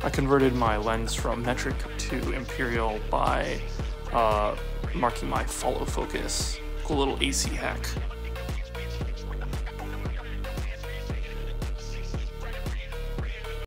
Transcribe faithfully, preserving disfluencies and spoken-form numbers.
I converted my lens from metric to imperial by uh, marking my follow focus. Cool little A C hack.